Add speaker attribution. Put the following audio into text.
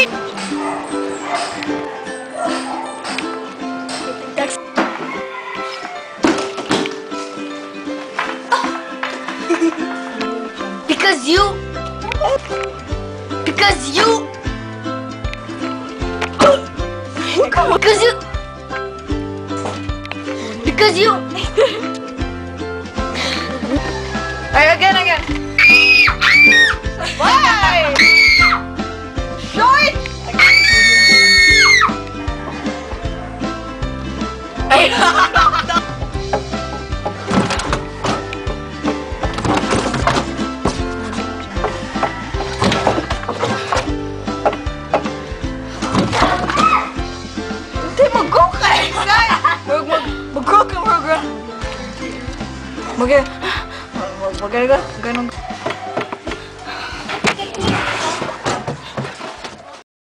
Speaker 1: Because you. Because you. Because you. Because you.
Speaker 2: Alright, again. Why? Short. Hindi, mag-go ka eh, guys! Mag-go ka, mag-go. Mag-go.